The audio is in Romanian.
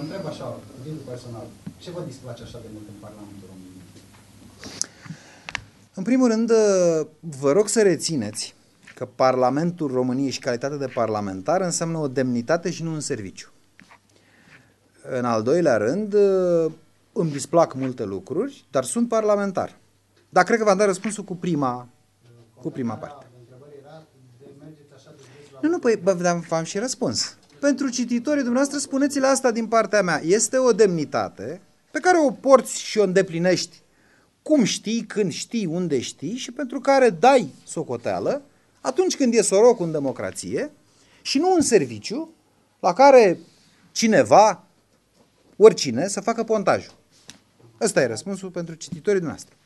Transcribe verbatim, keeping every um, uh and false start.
întreb așa, cu gândul personal, ce vă displace așa de mult în Parlamentul României? În primul rând, vă rog să rețineți că Parlamentul României și calitatea de parlamentar înseamnă o demnitate și nu un serviciu. În al doilea rând, îmi displac multe lucruri, dar sunt parlamentar. Dar cred că v-am dat răspunsul cu prima, cu prima parte. Nu, nu, păi v-am și răspuns. Pentru cititorii dumneavoastră, spuneți-le asta din partea mea. Este o demnitate pe care o porți și o îndeplinești cum știi, când știi, unde știi și pentru care dai socoteală atunci când e soroc în democrație și nu un serviciu la care cineva, oricine, să facă pontajul. Ăsta e răspunsul pentru cititorii noastre.